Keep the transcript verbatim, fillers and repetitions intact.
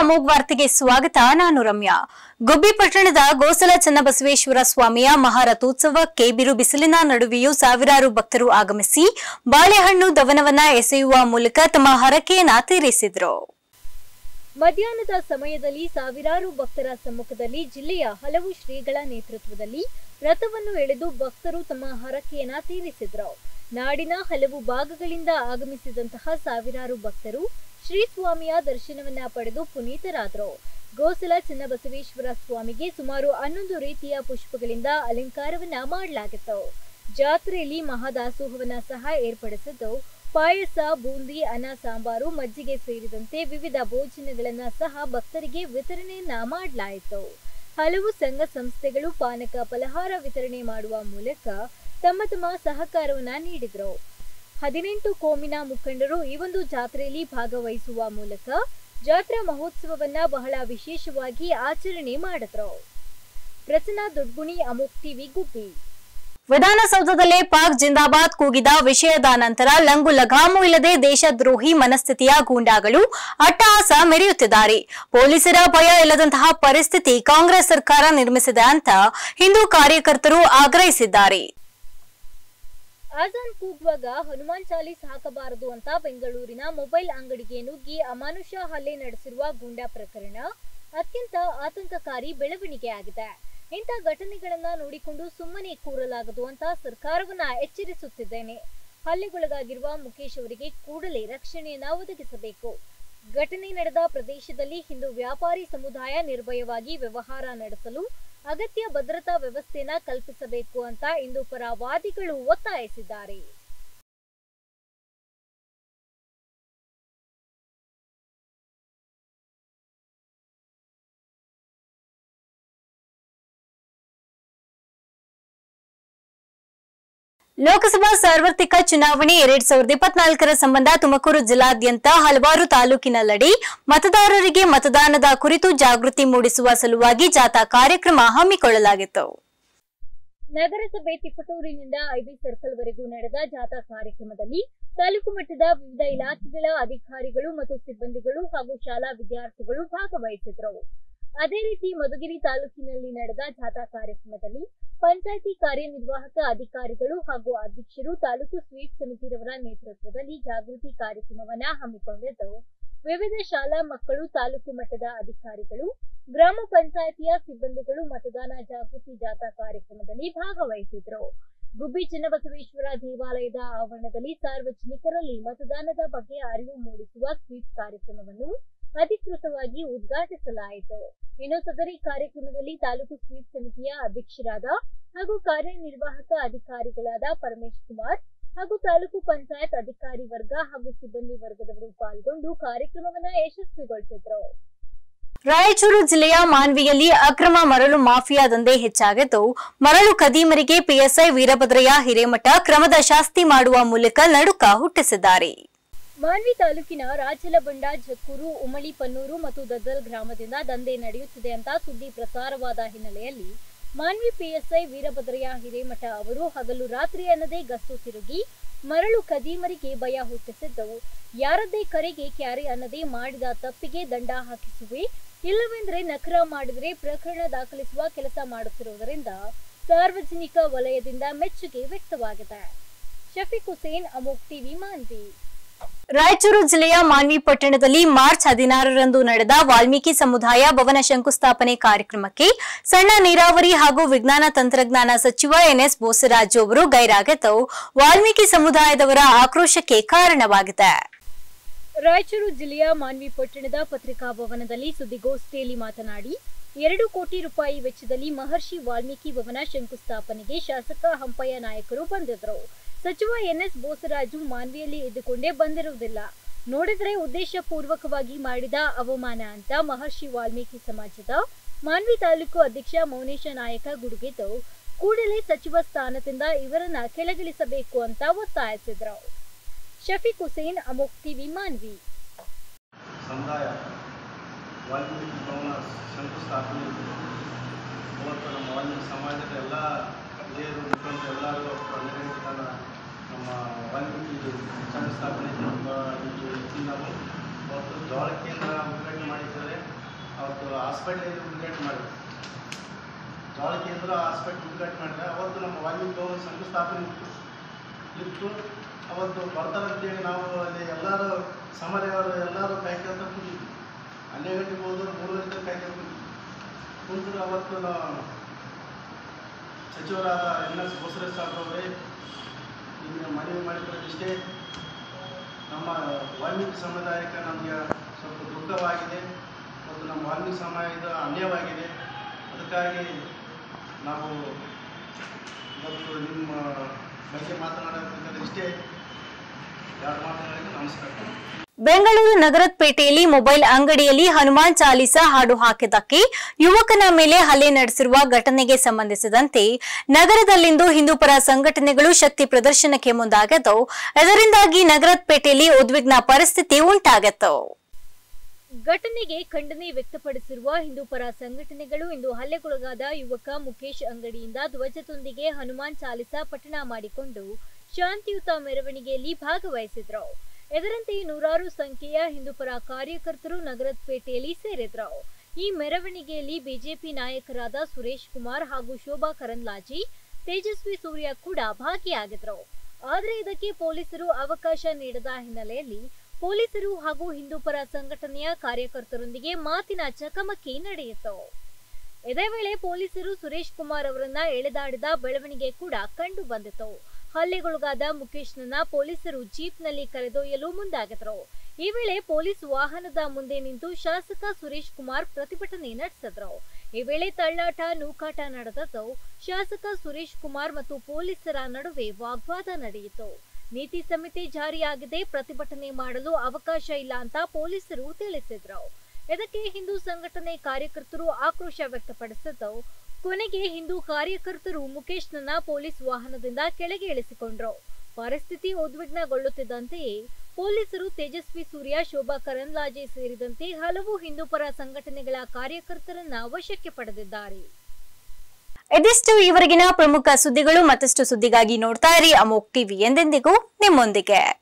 ಅಮೋಘ್ ವಾರ್ತೆಗೆ ಸ್ವಾಗತ. ನಾನು ರಮ್ಯಾ. ಗುಬ್ಬಿ ಪಟ್ಟಣದ ಗೋಸಲ ಚನ್ನಬಸವೇಶ್ವರ ಸ್ವಾಮಿಯ ಮಹಾರಥೋತ್ಸವಕ್ಕೆ ಬಿರು ಬಿಸಿಲಿನ ನಡುವೆಯೂ ಸಾವಿರಾರು ಭಕ್ತರು ಆಗಮಿಸಿ ಬಾಳೆಹಣ್ಣು ದವನವನ್ನ ಎಸೆಯುವ ಮೂಲಕ ತಮ್ಮ ಹರಕೆಯನ್ನ ತೀರಿಸಿದರು. ಮಧ್ಯಾಹ್ನದ ಸಮಯದಲ್ಲಿ ಸಾವಿರಾರು ಭಕ್ತರ ಸಮ್ಮುಖದಲ್ಲಿ ಜಿಲ್ಲೆಯ ಹಲವು ಶ್ರೀಗಳ ನೇತೃತ್ವದಲ್ಲಿ ರಥವನ್ನು ಎಳೆದು ಭಕ್ತರು ತಮ್ಮ ಹರಕೆಯನ್ನ ತೀರಿಸಿದರು. ನಾಡಿನ ಹಲವು ಭಾಗಗಳಿಂದ ಆಗಮಿಸಿದಂತಹ ಸಾವಿರಾರು ಭಕ್ತರು ಶ್ರೀ ಸ್ವಾಮಿಯ ದರ್ಶನವನ್ನ ಪಡೆದು ಪುನೀತರಾದರು. ಗೋಸಲ ಚನ್ನಬಸವೇಶ್ವರ ಸ್ವಾಮಿಗೆ ಸುಮಾರು ಹನ್ನೊಂದು ರೀತಿಯ ಪುಷ್ಪಗಳಿಂದ ಅಲಂಕಾರವನ್ನ ಮಾಡಲಾಗಿತ್ತು. ಜಾತ್ರೆಯಲ್ಲಿ ಮಹಾದಾಸೋಹವನ್ನ ಸಹ ಏರ್ಪಡಿಸಿದ್ದು ಪಾಯಸ, ಬೂಂದಿ, ಅನ್ನ, ಸಾಂಬಾರು, ಮಜ್ಜಿಗೆ ಸೇರಿದಂತೆ ವಿವಿಧ ಭೋಜನಗಳನ್ನ ಸಹ ಭಕ್ತರಿಗೆ ವಿತರಣೆಯನ್ನ ಮಾಡಲಾಯಿತು. ಹಲವು ಸಂಘ ಸಂಸ್ಥೆಗಳು ಪಾನಕ ಫಲಹಾರ ವಿತರಣೆ ಮಾಡುವ ಮೂಲಕ ತಮ್ಮ ತಮ್ಮ ಸಹಕಾರವನ್ನ ನೀಡಿದ್ರು. ಹದಿನೆಂಟು ಕೋಮಿನ ಮುಖಂಡರು ಈ ಒಂದು ಜಾತ್ರೆಯಲ್ಲಿ ಭಾಗವಹಿಸುವ ಮೂಲಕ ಜಾತ್ರಾ ಮಹೋತ್ಸವವನ್ನ ಬಹಳ ವಿಶೇಷವಾಗಿ ಆಚರಣೆ ಮಾಡಿದ್ರು. ಪ್ರಸನ್ನ ದೊಡ್ಗುಣಿ, ಅಮೋಘ್ ಟಿವಿ, ಗುಬ್ಬಿ. ವಿಧಾನಸೌಧದಲ್ಲೇ ಪಾಕ್ ಜಿಂದಾಬಾದ್ ಕೂಗಿದ ವಿಷಯದ ನಂತರ ಲಂಗು ಲಗಾಮು ಇಲ್ಲದೆ ದೇಶದ್ರೋಹಿ ಮನಸ್ಥಿತಿಯ ಗೂಂಡಾಗಳು ಅಟ್ಟಹಾಸ ಮೆರೆಯುತ್ತಿದ್ದಾರೆ. ಪೊಲೀಸರ ಭಯ ಇಲ್ಲದಂತಹ ಪರಿಸ್ಥಿತಿ ಕಾಂಗ್ರೆಸ್ ಸರ್ಕಾರ ನಿರ್ಮಿಸಿದೆ ಅಂತ ಹಿಂದೂ ಕಾರ್ಯಕರ್ತರು ಆಗ್ರಹಿಸಿದ್ದಾರೆ. ಆಜಾನ್ ಕೂಗುವಾಗ ಹನುಮಾನ್ ಚಾಲೀಸ್ ಹಾಕಬಾರದು ಅಂತ ಬೆಂಗಳೂರಿನ ಮೊಬೈಲ್ ಅಂಗಡಿಗೆ ನುಗ್ಗಿ ಅಮಾನುಷ ಹಲ್ಲೆ ನಡೆಸಿರುವ ಗೂಂಡಾ ಪ್ರಕರಣ ಅತ್ಯಂತ ಆತಂಕಕಾರಿ ಬೆಳವಣಿಗೆಯಾಗಿದೆ. ಇಂಥ ಘಟನೆಗಳನ್ನ ನೋಡಿಕೊಂಡು ಸುಮ್ಮನೆ ಕೂರಲಾಗದು ಅಂತ ಸರ್ಕಾರವನ್ನ ಎಚ್ಚರಿಸುತ್ತಿದ್ದೇನೆ. ಹಲ್ಲೆಗೊಳಗಾಗಿರುವ ಮುಖೇಶ್ ಅವರಿಗೆ ಕೂಡಲೇ ರಕ್ಷಣೆಯನ್ನ ಒದಗಿಸಬೇಕು. ಘಟನೆ ನಡೆದ ಪ್ರದೇಶದಲ್ಲಿ ಹಿಂದೂ ವ್ಯಾಪಾರಿ ಸಮುದಾಯ ನಿರ್ಭಯವಾಗಿ ವ್ಯವಹಾರ ನಡೆಸಲು ಅಗತ್ಯ ಭದ್ರತಾ ವ್ಯವಸ್ಥೆಯನ್ನ ಕಲ್ಪಿಸಬೇಕು ಅಂತ ಹಿಂದೂ ಪರ ವಾದಿಗಳು ಒತ್ತಾಯಿಸಿದ್ದಾರೆ. ಲೋಕಸಭಾ ಸಾರ್ವತ್ರಿಕ ಚುನಾವಣೆ ಎರಡ್ ಸಾವಿರದ ಇಪ್ಪತ್ನಾಲ್ಕರ ಸಂಬಂಧ ತುಮಕೂರು ಜಿಲ್ಲಾದ್ಯಂತ ಹಲವಾರು ತಾಲೂಕಿನಲ್ಲಡಿ ಮತದಾರರಿಗೆ ಮತದಾನದ ಕುರಿತು ಜಾಗೃತಿ ಮೂಡಿಸುವ ಸಲುವಾಗಿ ಜಾಥಾ ಕಾರ್ಯಕ್ರಮ ಹಮ್ಮಿಕೊಳ್ಳಲಾಗಿತ್ತು. ನಗರಸಭೆ ತಿಪಟೂರಿನಿಂದ ಐಬಿ ಸರ್ಕಲ್ ವರೆಗೂ ನಡೆದ ಜಾಥಾ ಕಾರ್ಯಕ್ರಮದಲ್ಲಿ ತಾಲೂಕು ಮಟ್ಟದ ವಿವಿಧ ಇಲಾಖೆಗಳ ಅಧಿಕಾರಿಗಳು ಮತ್ತು ಸಿಬ್ಬಂದಿಗಳು ಹಾಗೂ ಶಾಲಾ ವಿದ್ಯಾರ್ಥಿಗಳು ಭಾಗವಹಿಸಿದರು. ಅದೇ ರೀತಿ ಮಧುಗಿರಿ ತಾಲೂಕಿನಲ್ಲಿ ನಡೆದ ಜಾಥಾ ಕಾರ್ಯಕ್ರಮದಲ್ಲಿ ಪಂಚಾಯಿತಿ ಕಾರ್ಯನಿರ್ವಾಹಕ ಅಧಿಕಾರಿಗಳು ಹಾಗೂ ಅಧ್ಯಕ್ಷರು ತಾಲೂಕು ಸ್ವೀಪ್ ಸಮಿತಿರವರ ನೇತೃತ್ವದಲ್ಲಿ ಜಾಗೃತಿ ಕಾರ್ಯಕ್ರಮವನ್ನ ಹಮ್ಮಿಕೊಂಡಿದ್ದು ವಿವಿಧ ಶಾಲಾ ಮಕ್ಕಳು, ತಾಲೂಕು ಮಟ್ಟದ ಅಧಿಕಾರಿಗಳು, ಗ್ರಾಮ ಪಂಚಾಯಿತಿಯ ಸಿಬ್ಬಂದಿಗಳು ಮತದಾನ ಜಾಗೃತಿ ಜಾಥಾ ಕಾರ್ಯಕ್ರಮದಲ್ಲಿ ಭಾಗವಹಿಸಿದ್ರು. ಗುಬ್ಬಿ ಚನ್ನಬಸವೇಶ್ವರ ದೇವಾಲಯದ ಆವರಣದಲ್ಲಿ ಸಾರ್ವಜನಿಕರಲ್ಲಿ ಮತದಾನದ ಬಗ್ಗೆ ಅರಿವು ಮೂಡಿಸುವ ಸ್ವೀಪ್ ಕಾರ್ಯಕ್ರಮವನ್ನು ಅಧಿಕೃತವಾಗಿ ಉದ್ಘಾಟಿಸಲಾಯಿತು. ಇನ್ನು ಸದರಿ ಕಾರ್ಯಕ್ರಮದಲ್ಲಿ ತಾಲೂಕು ಸ್ವೀಪ್ ಸಮಿತಿಯ ಅಧ್ಯಕ್ಷರಾದ ಹಾಗೂ ಕಾರ್ಯನಿರ್ವಾಹಕ ಅಧಿಕಾರಿಗಳಾದ ಪರಮೇಶ್ ಕುಮಾರ್ ಹಾಗೂ ತಾಲೂಕು ಪಂಚಾಯತ್ ಅಧಿಕಾರಿ ವರ್ಗ ಹಾಗೂ ಸಿಬ್ಬಂದಿ ವರ್ಗದವರು ಪಾಲ್ಗೊಂಡು ಕಾರ್ಯಕ್ರಮವನ್ನು ಯಶಸ್ವಿಗೊಳಿಸಿದರು. ರಾಯಚೂರು ಜಿಲ್ಲೆಯ ಮಾನ್ವಿಯಲ್ಲಿ ಅಕ್ರಮ ಮರಳು ಮಾಫಿಯಾ ದಂಧೆ ಹೆಚ್ಚಾಗಿದ್ದು ಮರಳು ಕದೀಮರಿಗೆ ಪಿಎಸ್ಐ ವೀರಭದ್ರಯ್ಯ ಹಿರೇಮಠ ಕ್ರಮದ ಶಾಸ್ತಿ ಮಾಡುವ ಮೂಲಕ ನಡುಕ ಹುಟ್ಟಿಸಿದ್ದಾರೆ. ಮಾನ್ವಿ ತಾಲೂಕಿನ ರಾಜಲಬಂಡ, ಜಕ್ಕೂರು, ಉಮಳಿ, ಪನ್ನೂರು ಮತ್ತು ದದ್ದಲ್ ಗ್ರಾಮದಿಂದ ದಂಧೆ ನಡೆಯುತ್ತಿದೆ ಅಂತ ಸುದ್ದಿ ಪ್ರಸಾರವಾದ ಹಿನ್ನೆಲೆಯಲ್ಲಿ ಮಾನ್ವಿ ಪಿಎಸ್ಐ ವೀರಭದ್ರಯ್ಯ ಹಿರೇಮಠ ಅವರು ಹಗಲು ರಾತ್ರಿ ಅನ್ನದೇ ಗಸ್ತು ತಿರುಗಿ ಮರಳು ಕದೀಮರಿಗೆ ಭಯ ಹುಟ್ಟಿಸಿದ್ದು, ಯಾರದ್ದೇ ಕರೆಗೆ ಕ್ಯಾರೆ ಅನ್ನದೇ ಮಾಡಿದ ತಪ್ಪಿಗೆ ದಂಡ ಹಾಕಿಸುವೆ, ಇಲ್ಲವೆಂದರೆ ನಖರ ಮಾಡಿದರೆ ಪ್ರಕರಣ ದಾಖಲಿಸುವ ಕೆಲಸ ಮಾಡುತ್ತಿರುವುದರಿಂದ ಸಾರ್ವಜನಿಕ ವಲಯದಿಂದ ಮೆಚ್ಚುಗೆ ವ್ಯಕ್ತವಾಗಿದೆ. ಶಫೀಕ್ ಹುಸೇನ್, ಅಮೋಘ್ ಟಿವಿ, ಮಾನ್ವಿ. ರಾಯಚೂರು ಜಿಲ್ಲೆಯ ಮಾನ್ವಿ ಪಟ್ಟಣದಲ್ಲಿ ಮಾರ್ಚ್ ಹದಿನಾರರಂದು ನಡೆದ ವಾಲ್ಮೀಕಿ ಸಮುದಾಯ ಭವನ ಶಂಕುಸ್ಥಾಪನೆ ಕಾರ್ಯಕ್ರಮಕ್ಕೆ ಸಣ್ಣ ನೀರಾವರಿ ಹಾಗೂ ವಿಜ್ಞಾನ ತಂತ್ರಜ್ಞಾನ ಸಚಿವ ಎನ್ಎಸ್ ಬೋಸರಾಜು ಅವರು ಗೈರಾಗಿದ್ದು ವಾಲ್ಮೀಕಿ ಸಮುದಾಯದವರ ಆಕ್ರೋಶಕ್ಕೆ ಕಾರಣವಾಗಿದೆ. ರಾಯಚೂರು ಜಿಲ್ಲೆಯ ಮಾನ್ವಿ ಪಟ್ಟಣದ ಪತ್ರಿಕಾ ಭವನದಲ್ಲಿ ಸುದ್ದಿಗೋಷ್ಠಿಯಲ್ಲಿ ಮಾತನಾಡಿ, ಎರಡು ಕೋಟಿ ರೂಪಾಯಿ ವೆಚ್ಚದಲ್ಲಿ ಮಹರ್ಷಿ ವಾಲ್ಮೀಕಿ ಭವನ ಶಂಕುಸ್ಥಾಪನೆಗೆ ಶಾಸಕ ಹಂಪಯ್ಯ ನಾಯಕರು ಬಂದಿದ್ರು. ಸಚಿವ ಎನ್ಎಸ್ ಬೋಸರಾಜು ಮಾನ್ವಿಯಲ್ಲಿ ಇದ್ದುಕೊಂಡೇ ಬಂದಿರುವುದಿಲ್ಲ, ನೋಡಿದ್ರೆ ಉದ್ದೇಶ ಪೂರ್ವಕವಾಗಿ ಮಾಡಿದ ಅವಮಾನ ಅಂತ ಮಹರ್ಷಿ ವಾಲ್ಮೀಕಿ ಸಮಾಜದ ಮಾನ್ವಿ ತಾಲೂಕು ಅಧ್ಯಕ್ಷ ಮೌನೇಶ ನಾಯಕ ಗುಡುಗಿದ್ದು, ಕೂಡಲೇ ಸಚಿವ ಸ್ಥಾನದಿಂದ ಇವರನ್ನ ಕೆಳಗಿಳಿಸಬೇಕು ಅಂತ ಒತ್ತಾಯಿಸಿದ್ರು. ಶಫೀಕ್ ಹುಸೇನ್, ಅಮೋಘ್ ಟಿವಿ, ಮಾನ್ವಿ. ಸಮುದಾಯ ವಾಲ್ಮೀಕಿ ಭವನ ಶಂಕುಸ್ಥಾಪನೆ ನಮ್ಮ ವಾಲ್ಮೀಕಿ ಸಮಾಜದ ಎಲ್ಲ ಹಿರಿಯರು ಮುಖಂಡರು ಎಲ್ಲರೂ ನಮ್ಮ ವಾಲ್ಮೀಕಿ ಶಂಕುಸ್ಥಾಪನೆ ನಾವು ಇವತ್ತು ಜೋಳ ಕೇಂದ್ರ ಉದ್ಘಾಟನೆ ಮಾಡಿದ್ದಾರೆ. ಅವತ್ತು ಹಾಸ್ಪಿಟ್ಲ್ ಉದ್ಘಾಟನೆ ಮಾಡಿದ್ರು, ಜ್ವಾಳ ಕೇಂದ್ರ ಹಾಸ್ಪಿಟ್ಲ್ ಉದ್ಘಾಟನೆ ಮಾಡಿದ್ರೆ ಅವತ್ತು ನಮ್ಮ ವಾಲ್ಮೀಕಿ ಭವನ ಶಂಕುಸ್ಥಾಪನೆ ಇತ್ತು ಇತ್ತು ಅವತ್ತು ಬರ್ತಾರಂತೇಳಿ ನಾವು ಅಲ್ಲಿ ಎಲ್ಲರೂ ಸಮರವರು ಎಲ್ಲರೂ ಕಾಯ್ಕೊಂತ ಕೂತಿದ್ವಿ. ಹನ್ನೆರಡು ಗಂಟೆಗೆ ಹೋದ್ರು ಮೂರು ಗಂಟೆ ಕಾಯ್ಕೊಂತ ಕೂತಿದ್ವಿ. ಕುಂತರು ಅವತ್ತು ಸಚಿವರಾದ ಎನ್ ಎಸ್ ಬಸವರಾಜ ಸಾಹೇಬ್ರವರೇ ನಿಮಗೆ ಮನವಿ ಮಾಡಿಕೊಳ್ಳೋದಿಷ್ಟೇ, ನಮ್ಮ ವಾಲ್ಮೀಕಿ ಸಮುದಾಯಕ್ಕೆ ನಮಗೆ ಸ್ವಲ್ಪ ದುಃಖವಾಗಿದೆ ಮತ್ತು ನಮ್ಮ ವಾಲ್ಮೀಕಿ ಸಮಾಜದ ಅನ್ಯವಾಗಿದೆ. ಅದಕ್ಕಾಗಿ ನಾವು ಇವತ್ತು ನಿಮ್ಮ ಬಗ್ಗೆ ಮಾತನಾಡೋದಕ್ಕೆ ಇಷ್ಟೇ ಎರಡು ಮಾತನಾಡಿದ್ದು. ನಮಸ್ಕಾರ. ಬೆಂಗಳೂರು ನಗರದ ಪೇಟೆಯಲ್ಲಿ ಮೊಬೈಲ್ ಅಂಗಡಿಯಲ್ಲಿ ಹನುಮಾನ್ ಚಾಲೀಸಾ ಹಾಡು ಹಾಕಿದ್ದಕ್ಕೆ ಯುವಕನ ಮೇಲೆ ಹಲ್ಲೆ ನಡೆಸಿರುವ ಘಟನೆಗೆ ಸಂಬಂಧಿಸಿದಂತೆ ನಗರದಲ್ಲಿಂದು ಹಿಂದೂಪರ ಸಂಘಟನೆಗಳು ಶಕ್ತಿ ಪ್ರದರ್ಶನಕ್ಕೆ ಮುಂದಾಗಿದ್ದು, ಇದರಿಂದಾಗಿ ನಗರದ ಪೇಟೆಯಲ್ಲಿ ಉದ್ವಿಗ್ನ ಪರಿಸ್ಥಿತಿ ಉಂಟಾಗಿತ್ತು. ಘಟನೆಗೆ ಖಂಡನೆ ವ್ಯಕ್ತಪಡಿಸಿರುವ ಹಿಂದೂಪರ ಸಂಘಟನೆಗಳು ಇಂದು ಹಲ್ಲೆಗೊಳಗಾದ ಯುವಕ ಮುಖೇಶ್ ಅಂಗಡಿಯಿಂದ ಧ್ವಜದೊಂದಿಗೆ ಹನುಮಾನ್ ಚಾಲೀಸಾ ಪಠಣ ಮಾಡಿಕೊಂಡು ಶಾಂತಿಯುತ ಮೆರವಣಿಗೆಯಲ್ಲಿ ಭಾಗವಹಿಸಿದ್ರು. ಇದರಂತೆ ನೂರಾರು ಸಂಖ್ಯೆಯ ಹಿಂದೂಪರ ಕಾರ್ಯಕರ್ತರು ನಗರದ ಪೇಟೆಯಲ್ಲಿ ಸೇರಿದ್ರು. ಈ ಮೆರವಣಿಗೆಯಲ್ಲಿ ಬಿಜೆಪಿ ನಾಯಕರಾದ ಸುರೇಶ್ ಕುಮಾರ್ ಹಾಗೂ ಶೋಭಾ ಕರಂದ್ಲಾಜೆ, ತೇಜಸ್ವಿ ಸೂರ್ಯ ಕೂಡ ಭಾಗಿಯಾಗಿದ್ರು. ಆದರೆ ಇದಕ್ಕೆ ಪೊಲೀಸರು ಅವಕಾಶ ನೀಡದ ಹಿನ್ನೆಲೆಯಲ್ಲಿ ಪೊಲೀಸರು ಹಾಗೂ ಹಿಂದೂಪರ ಸಂಘಟನೆಯ ಕಾರ್ಯಕರ್ತರೊಂದಿಗೆ ಮಾತಿನ ಚಕಮಕಿ ನಡೆಯಿತು. ಇದೇ ವೇಳೆ ಪೊಲೀಸರು ಸುರೇಶ್ ಕುಮಾರ್ ಅವರನ್ನ ಎಳೆದಾಡಿದ ಬೆಳವಣಿಗೆ ಕೂಡ ಕಂಡು ಬಂದಿತು. ಹಲ್ಲೆಗೊಳಗಾದ ಮುಖೇಶ್ನನ್ನ ಪೊಲೀಸರು ಜೀಪ್ನಲ್ಲಿ ಕರೆದೊಯ್ಯಲು ಮುಂದಾಗಿದ್ರು. ಈ ವೇಳೆ ಪೊಲೀಸ್ ವಾಹನದ ಮುಂದೆ ನಿಂತು ಶಾಸಕ ಸುರೇಶ್ ಕುಮಾರ್ ಪ್ರತಿಭಟನೆ ನಡೆಸಿದ್ರು. ಈ ವೇಳೆ ತಳ್ಳಾಟ ನೂಕಾಟ ನಡೆದದ್ದು. ಶಾಸಕ ಸುರೇಶ್ ಕುಮಾರ್ ಮತ್ತು ಪೊಲೀಸರ ನಡುವೆ ವಾಗ್ವಾದ ನಡೆಯಿತು. ನೀತಿ ಸಂಹಿತೆ ಜಾರಿಯಾಗಿದೆ, ಪ್ರತಿಭಟನೆ ಮಾಡಲು ಅವಕಾಶ ಇಲ್ಲ ಅಂತ ಪೊಲೀಸರು ತಿಳಿಸಿದ್ರು. ಇದಕ್ಕೆ ಹಿಂದೂ ಸಂಘಟನೆ ಕಾರ್ಯಕರ್ತರು ಆಕ್ರೋಶ ವ್ಯಕ್ತಪಡಿಸಿದ್ದು, ಕೊನೆಗೆ ಹಿಂದೂ ಕಾರ್ಯಕರ್ತರು ಮುಖೇಶ್ನನ್ನ ಪೊಲೀಸ್ ವಾಹನದಿಂದ ಕೆಳಗೆ ಇಳಿಸಿಕೊಂಡ್ರು. ಪರಿಸ್ಥಿತಿ ಉದ್ವಿಗ್ನಗೊಳ್ಳುತ್ತಿದ್ದಂತೆಯೇ ಪೊಲೀಸರು ತೇಜಸ್ವಿ ಸೂರ್ಯ, ಶೋಭಾ ಕರಂದ್ಲಾಜೆ ಸೇರಿದಂತೆ ಹಲವು ಹಿಂದೂಪರ ಸಂಘಟನೆಗಳ ಕಾರ್ಯಕರ್ತರನ್ನ ವಶಕ್ಕೆ ಪಡೆದಿದ್ದಾರೆ. ಇದಿಷ್ಟು ಇವರೆಗಿನ ಪ್ರಮುಖ ಸುದ್ದಿಗಳು. ಮತ್ತಷ್ಟು ಸುದ್ದಿಗಾಗಿ ನೋಡ್ತಾ ಇರಿ ಅಮೋಕ್ ಟಿವಿ, ಎಂದೆಂದಿಗೂ ನಿಮ್ಮೊಂದಿಗೆ.